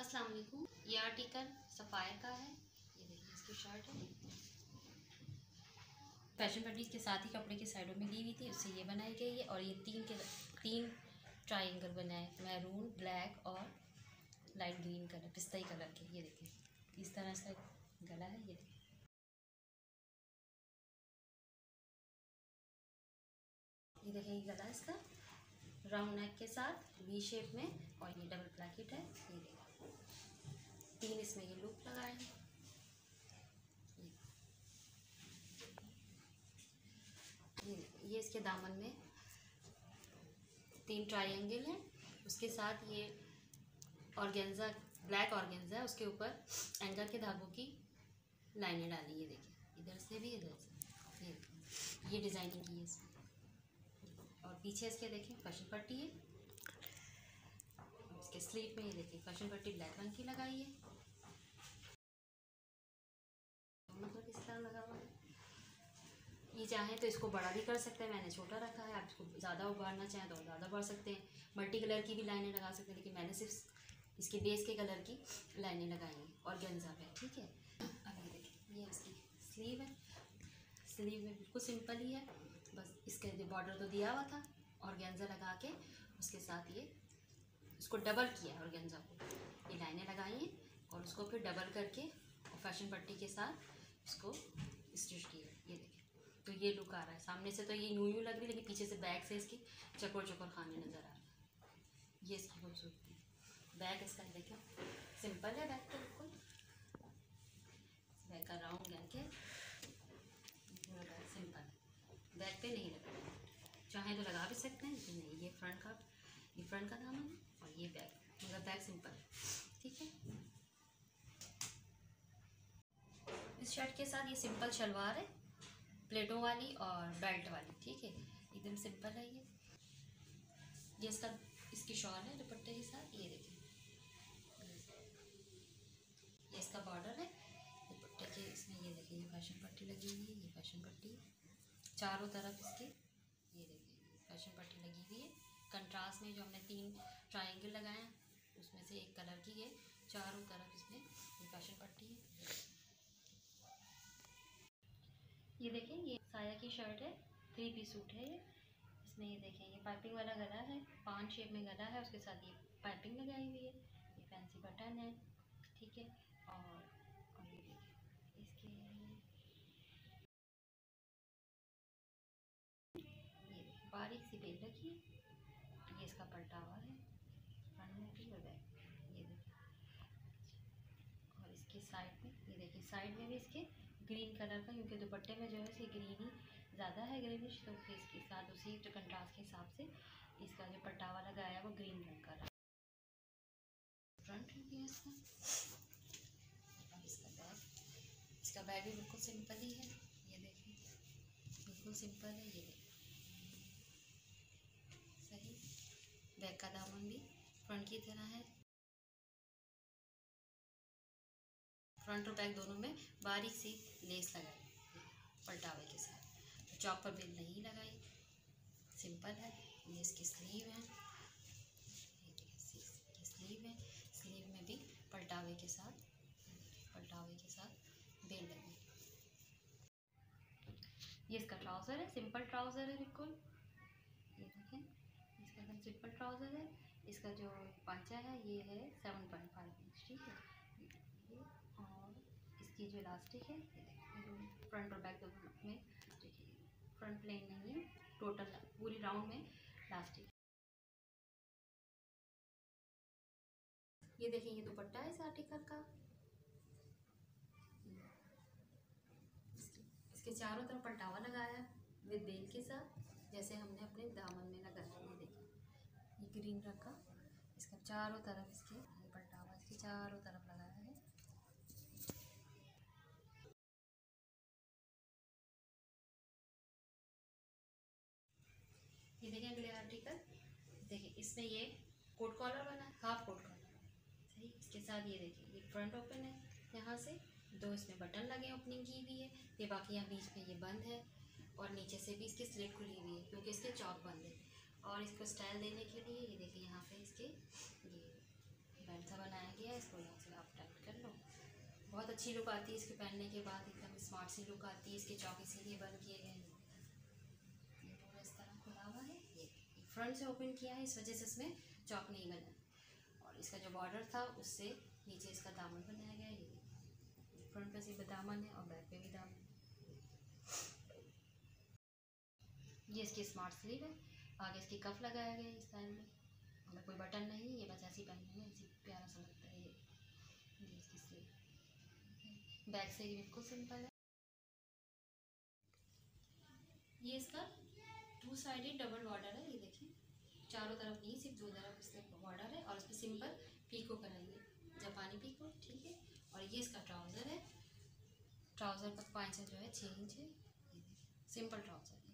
अस्सलाम वालेकुम। ये आर्टिकल सफ़ायर का है। ये देखिए इसकी शर्ट है। फैशन पट्टी के साथ ही कपड़े की साइडों में ली हुई थी, उससे ये बनाई गई है। और ये तीन ट्रायंगल बनाए, मैरून, ब्लैक और लाइट ग्रीन कलर, पिस्ताई कलर के। ये देखिए इस तरह इसका गला है। ये देखिए ये गला इसका राउंड नेक के साथ वी शेप में, और ये डबल ब्रैकेट है। ये देखिए तीन इसमें ये लूप लगाए हैं। ये इसके दामन में तीन ट्रायंगल हैं, उसके साथ ये ऑर्गेन्जा, ब्लैक ऑर्गेन्जा है, उसके ऊपर एंकर के धागों की लाइनें डाली। ये देखिए इधर से भी इधर से, ये डिज़ाइनिंग की है इसमें। और पीछे इसके देखिए फैशन पट्टी है, इसके स्लीव में ये देखिए फैशन पट्टी ब्लैक रंग की लगाई है, मतलब इस तरह लगा हुआ है। ये चाहें तो इसको बड़ा भी कर सकते हैं, मैंने छोटा रखा है। आप इसको ज़्यादा उभारना चाहें तो ज़्यादा बढ़ सकते हैं। मल्टी कलर की भी लाइनें लगा सकते हैं, लेकिन मैंने सिर्फ इसके बेस के कलर की लाइनें लगाई हैं ऑर्गेन्जा पे। ठीक है, अब ये देखिए ये इसकी स्लीव है। स्लीव में बिल्कुल सिंपल ही है, बस इसका जो बॉर्डर तो दिया हुआ था ऑर्गेन्जा लगा के, उसके साथ ये उसको डबल किया है ऑर्गेन्जा को, ये लाइनें लगाई हैं और उसको फिर डबल करके और फैशन पट्टी के साथ इसको स्टिच किया। ये देखिए तो ये लुक आ रहा है। सामने से तो ये यूं लग रही है, लेकिन पीछे से बैक से इसकी चकोर चकोर खाने नज़र आ रहा है। ये इसकी खूबसूरती। बैक इसका देखिए सिंपल है, बैक तो बिल्कुल बैक का राउंड बैक है, पूरा बैक सिंपल है, बैक पे नहीं लगा। चाहे तो लगा भी सकते हैं, लेकिन नहीं, ये फ्रंट का दामन है और ये बैक, मगर बैक सिंपल है। ठीक है, इस शर्ट के साथ ये सिंपल शलवार है, प्लेटों वाली और बेल्ट वाली। ठीक है, एकदम सिंपल है। ये इसकी शॉल है दुपट्टे के साथ। ये देखिए ये इसका बॉर्डर है दुपट्टे के, इसमें ये देखिए ये फैशन पट्टी लगी हुई है। ये फैशन पट्टी चारों तरफ इसके, ये देखिए फैशन पट्टी लगी हुई है। कंट्रास्ट में जो हमने तीन ट्रायंगल लगाए हैं, उसमें से एक कलर की है, चारों तरफ इसमें ये फैशन पट्टी है। ये देखिए ये साया की शर्ट है, 3 पीस सूट है ये। इसमें ये देखें ये पाइपिंग वाला गला है, पान शेप में गला है, उसके साथ ये पाइपिंग लगाई हुई है। ये फैंसी बटन है। ठीक है, और ये देखिए इसके ये बारीक सी बेल रखी है। ये इसका पलटावा है, फ्रंट में भी और बैक। ये देखिए, और इसके साइड में ये देखिए, साइड में भी इसके ग्रीन कलर का, क्योंकि दुपट्टे में जो है इसे ग्रीन ही ज़्यादा है, ग्रीनिश, तो फिर इसके साथ उसी जो कंट्रास्ट के हिसाब से इसका जो पट्टावा लगाया है वो ग्रीन रंग का रहा। फ्रंट भी है इसका, और इसका बैग भी बिल्कुल सिंपल ही है। ये देखिए बिल्कुल सिंपल है। ये देखिए सही, बैग का दामन भी फ्रंट की तरह है। फ्रंट और बैक दोनों में बारीक सी लेस लगाई पलटावे के साथ, चौक पर बेल नहीं लगाई, सिंपल है। ये इसकी स्लीव है, ये स्लीव है। स्लीव में भी पलटावे के साथ बेल लगी। ये इसका ट्राउज़र है, सिंपल ट्राउज़र है बिल्कुल। ये देखें इसका एकदम सिंपल ट्राउज़र है। इसका जो पांचा है ये है 7.5 इंच। ठीक है, और इसकी जो इलास्टिक है ये देखिए, फ्रंट और बैक दोनों में, देखिए फ्रंट प्लेन नहीं है, टोटल पूरी राउंड में इलास्टिक। ये देखिए ये दुपट्टा है इस आर्टिकल का। इसके चारों तरफ पलटावा लगाया विद बेल के साथ, जैसे हमने अपने दामन में लगाया। ये देखिए ये ग्रीन रंग का, इसका चारों तरफ इसके पलटावा इसके चारों तरफ लगाया है। ये देखिए अगले आर्टिकल, देखिए इसमें ये कोट कॉलर बना है, हाफ कोट कॉलर सही। इसके साथ ये देखिए ये फ्रंट ओपन है, यहाँ से दो इसमें बटन लगे, ओपनिंग की हुई है। ये बाकी यहाँ बीच में ये बंद है, और नीचे से भी इसकी स्लिट खुली हुई है, क्योंकि इसके चौक बंद है। और इसको स्टाइल देने के लिए ये देखिए यहाँ पे इसके ये बैंड सा बनाया गया है, इसको बहुत अच्छी लुक आती है इसके पहनने के बाद, एकदम स्मार्ट सी लुक आती है। इसके चौक इसीलिए बंद किए गए हैं, ये पूरा इस तरह खुला हुआ है। ये फ्रंट से ओपन किया है, इस वजह से इसमें चौक नहीं बना। और इसका जो बॉर्डर था उससे नीचे इसका दामन बनाया गया है। ये फ्रंट पे सिर्फ दामन है और बैक पे भी दामन। ये इसकी स्मार्ट स्लीव है, आगे इसकी कफ लगाया गया है इस स्टाइल में, मतलब कोई बटन नहीं, ये बस ऐसी पहनने में ऐसी प्यारा सा लगता है। ये इसकी स्लीव, बैक से ये बिल्कुल सिंपल है। ये इसका 2 साइडेड डबल बॉर्डर है, ये देखिए चारों तरफ नहीं, सिर्फ 2 तरफ इसका बॉर्डर है। और इस पर सिंपल पीको कराइए, जापानी पीको, ठीक है। और ये इसका ट्राउज़र है, ट्राउज़र का 5 इंच जो है 6 इंच है, सिंपल ट्राउज़र है।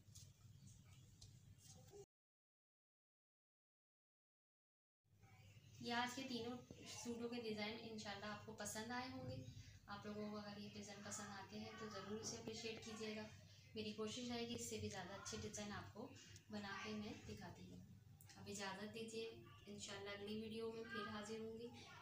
ये आज के तीनों सूटों के डिज़ाइन इंशाल्लाह आपको पसंद आए होंगे। आप लोगों को अगर ये डिज़ाइन पसंद आते हैं तो ज़रूर इसे अप्रिशिएट कीजिएगा। मेरी कोशिश रहेगी इससे भी ज़्यादा अच्छे डिज़ाइन आपको बना के मैं दिखाती हूँ। अब इजाज़त दीजिए, इंशाल्लाह अगली वीडियो में फिर हाजिर होंगी।